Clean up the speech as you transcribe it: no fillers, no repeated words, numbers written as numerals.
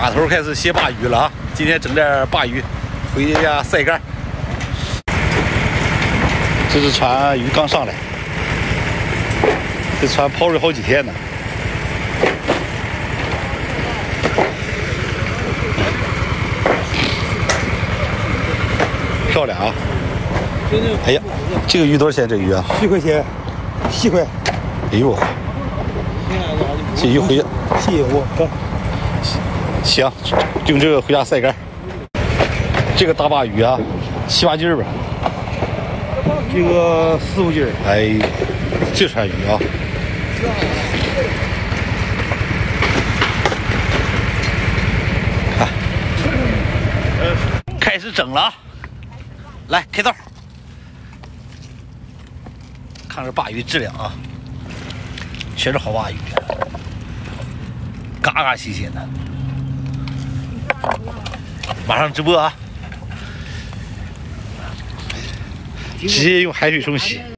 码头开始歇鲅鱼了啊！今天整点鲅鱼，回家晒干。这只船鱼刚上来，这船抛水好几天呢。漂亮啊！哎呀，这个鱼多少钱？这鱼啊 7块钱，7块。 哎呦，这鱼回家谢谢我。 行，用这个回家晒干。这个大鲅鱼啊，7、8斤吧。 这个4、5斤。 哎，这船鱼啊，看，开始整了啊！来开刀，看这鲅鱼质量啊，全是好鲅鱼，嘎嘎新鲜的。马上直播啊！直接用海水冲洗。